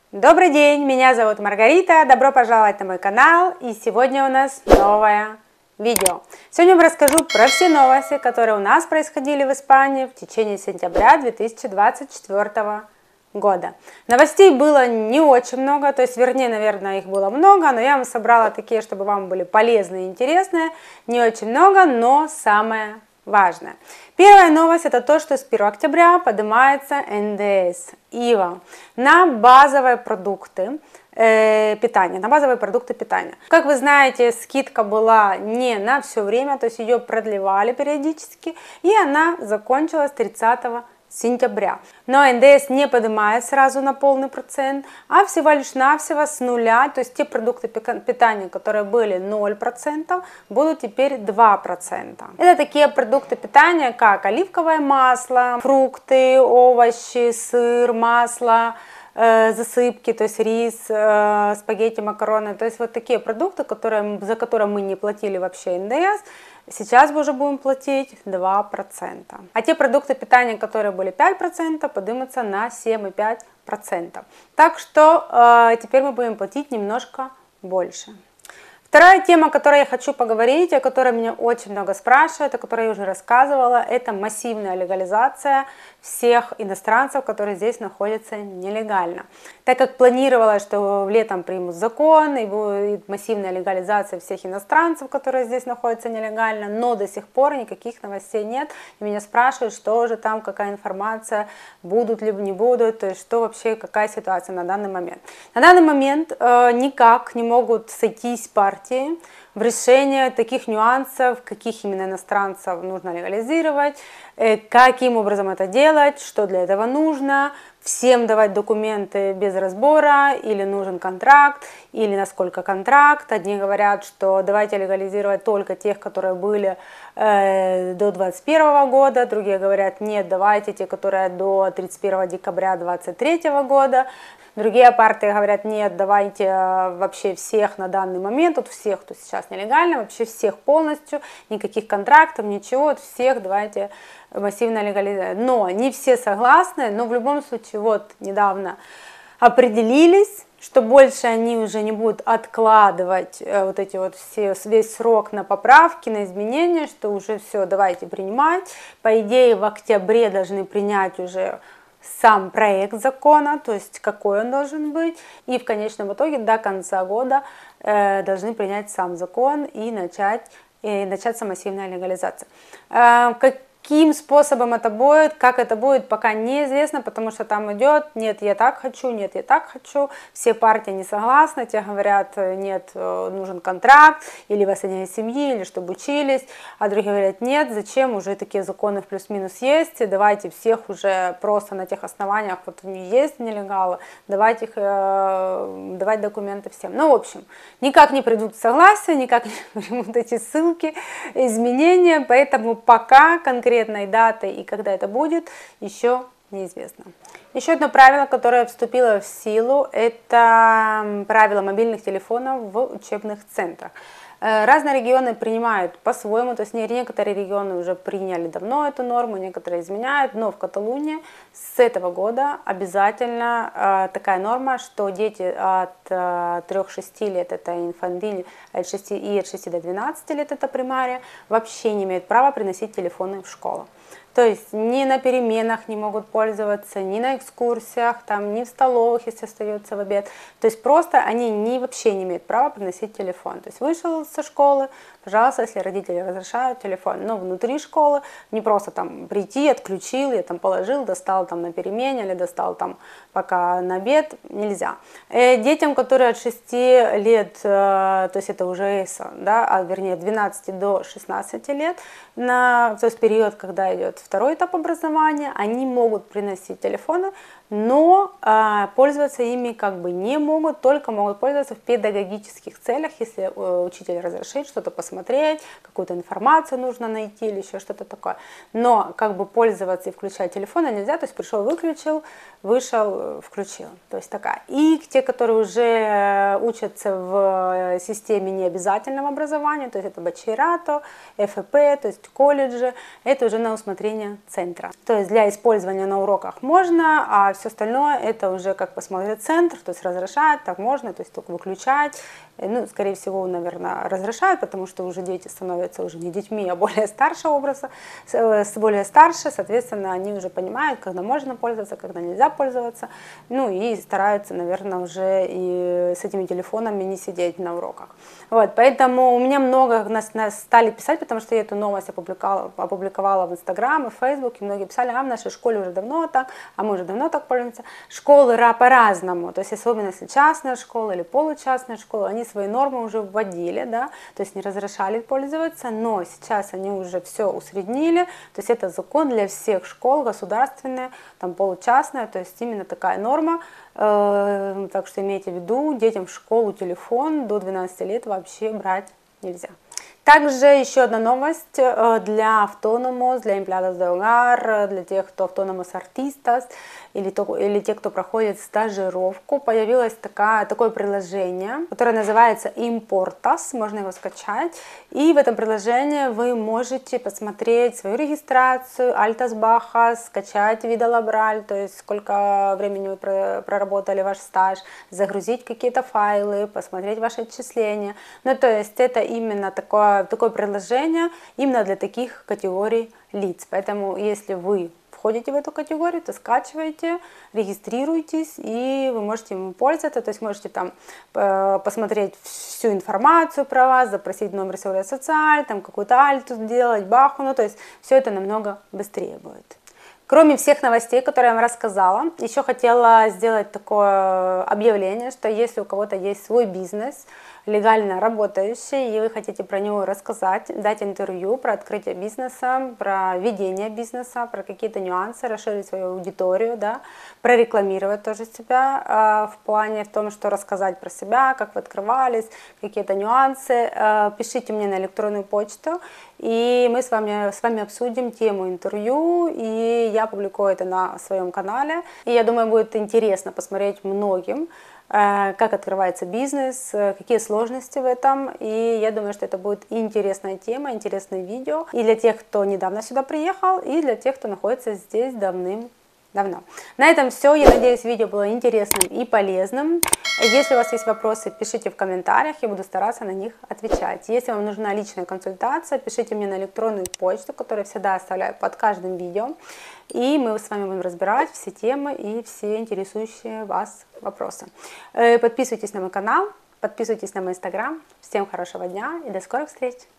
Добрый день, меня зовут Маргарита, добро пожаловать на мой канал, и сегодня у нас новое видео. Сегодня я вам расскажу про все новости, которые у нас происходили в Испании в течение сентября 2024 года. Новостей было не очень много, то есть, вернее, наверное, их было много, но я вам собрала такие, чтобы вам были полезные и интересные. Не очень много, но самое важное. Первая новость — это то, что с 1 октября поднимается НДС, ИВА на базовые продукты питания, Как вы знаете, скидка была не на все время, то есть ее продлевали периодически, и она закончилась 30 сентября. Но НДС не поднимает сразу на полный процент, а всего лишь навсего с нуля, то есть те продукты питания, которые были 0%, будут теперь 2%. Это такие продукты питания, как оливковое масло, фрукты, овощи, сыр, масло, засыпки, то есть рис, спагетти, макароны, то есть вот такие продукты, за которые мы не платили вообще НДС, сейчас мы уже будем платить 2%. А те продукты питания, которые были 5%, поднимутся на 7,5%. Так что теперь мы будем платить немножко больше. Вторая тема, о которой я хочу поговорить, о которой меня очень много спрашивают, о которой я уже рассказывала, это массивная легализация всех иностранцев, которые здесь находятся нелегально. Так как планировалось, что летом примут закон и будет массивная легализация всех иностранцев, которые здесь находятся нелегально, но до сих пор никаких новостей нет. И меня спрашивают, что же там, какая информация, будут ли не будут, то есть что вообще, какая ситуация на данный момент. На данный момент никак не могут сойтись партии в решении таких нюансов, каких именно иностранцев нужно легализировать, каким образом это делать, что для этого нужно, всем давать документы без разбора, или нужен контракт, или насколько контракт. Одни говорят, что давайте легализировать только тех, которые были до 2021 года, другие говорят, нет, давайте те, которые до 31 декабря 2023 года. Другие партии говорят, нет, давайте вообще всех на данный момент, вот всех, кто сейчас нелегально, вообще всех полностью, никаких контрактов, ничего, вот всех давайте массивно легализовать. Но не все согласны, но в любом случае вот недавно определились, что больше они уже не будут откладывать вот эти вот весь срок на поправки, на изменения, что уже все, давайте принимать. По идее, в октябре должны принять уже сам проект закона, то есть какой он должен быть, и в конечном итоге до конца года должны принять сам закон и начаться массивная легализация. Каким способом это будет, как это будет, пока неизвестно, потому что там идет, нет, я так хочу, нет, я так хочу, все партии не согласны, те говорят, нет, нужен контракт, или воссоединение семьи, или чтобы учились, а другие говорят, нет, зачем, уже такие законы в плюс-минус есть, давайте всех уже просто на тех основаниях, вот есть нелегалы, давайте давать документы всем. Ну, в общем, никак не придут к согласию, никак не примут эти ссылки, изменения, поэтому пока конкретной даты и когда это будет, еще неизвестно. Еще одно правило, которое вступило в силу, это правило мобильных телефонов в учебных центрах. Разные регионы принимают по-своему, то есть некоторые регионы уже приняли давно эту норму, некоторые изменяют, но в Каталонии с этого года обязательно такая норма, что дети от 3-6 лет это инфантиль, и от 6 до 12 лет это примария, вообще не имеют права приносить телефоны в школу. То есть ни на переменах не могут пользоваться, ни на экскурсиях, там, ни в столовых, если остается в обед. То есть просто они вообще не имеют права приносить телефон. То есть вышел со школы, пожалуйста, если родители разрешают, телефон. Но внутри школы не просто там прийти, отключил, я там положил, достал там на перемене или достал там пока на обед, нельзя. Детям, которые от 6 лет, то есть это уже ЭСО, да, вернее 12 до 16 лет, то есть период, когда идет второй этап образования, они могут приносить телефоны, но пользоваться ими как бы не могут, только могут пользоваться в педагогических целях, если учитель разрешит что-то посмотреть посмотреть, какую-то информацию нужно найти или еще что-то такое. Но как бы пользоваться и включать телефон нельзя, то есть пришел, выключил, вышел, включил. То есть такая. И те, которые уже учатся в системе необязательного образования, то есть это бачелорато, ФП, то есть колледжи, это уже на усмотрение центра. То есть для использования на уроках можно, а все остальное это уже как посмотрит центр, то есть разрешает, так можно, то есть только выключать. Ну, скорее всего, наверное, разрешают, потому что уже дети становятся уже не детьми, а более старшего образа, более старше, соответственно, они уже понимают, когда можно пользоваться, когда нельзя пользоваться, ну и стараются, наверное, уже и с этими телефонами не сидеть на уроках. Вот, поэтому у меня много нас стали писать, потому что я эту новость опубликовала в Инстаграм и в Фейсбук, и многие писали, а в нашей школе уже давно так, а мы уже давно так пользуемся. Школы по-разному, то есть особенно если частная школа или получастная школа, они свои нормы уже вводили, да, то есть не разрешали пользоваться, но сейчас они уже все усреднили, то есть это закон для всех школ, государственная, там получастная, то есть именно такая норма, так что имейте в виду, детям в школу телефон до 12 лет вообще брать нельзя. Также еще одна новость для автономос, для empleados de hogar, для тех, кто автономос артистас, или те, кто проходит стажировку, появилось такое приложение, которое называется Importas, можно его скачать, и в этом приложении вы можете посмотреть свою регистрацию, altas bajas, скачать vida laboral, то есть сколько времени вы проработали ваш стаж, загрузить какие-то файлы, посмотреть ваши отчисления, ну то есть это именно такое приложение именно для таких категорий лиц, поэтому если вы входите в эту категорию, то скачивайте, регистрируйтесь, и вы можете им пользоваться, то есть можете там посмотреть всю информацию про вас, запросить номер Seguridad Social, там какую-то альту сделать, баху, ну то есть все это намного быстрее будет. Кроме всех новостей, которые я вам рассказала, еще хотела сделать такое объявление, что если у кого-то есть свой бизнес, легально работающий, и вы хотите про него рассказать, дать интервью про открытие бизнеса, про ведение бизнеса, про какие-то нюансы, расширить свою аудиторию, да, прорекламировать тоже себя в плане в том, что рассказать про себя, как вы открывались, какие-то нюансы, пишите мне на электронную почту, и мы с вами обсудим тему интервью, и я публикую это на своем канале, и я думаю, будет интересно посмотреть многим, как открывается бизнес, какие сложности в этом, и я думаю, что это будет интересная тема, интересное видео и для тех, кто недавно сюда приехал, и для тех, кто находится здесь давным-давно. На этом все, я надеюсь, видео было интересным и полезным. Если у вас есть вопросы, пишите в комментариях, я буду стараться на них отвечать. Если вам нужна личная консультация, пишите мне на электронную почту, которую я всегда оставляю под каждым видео. И мы с вами будем разбирать все темы и все интересующие вас вопросы. Подписывайтесь на мой канал, подписывайтесь на мой инстаграм. Всем хорошего дня и до скорых встреч!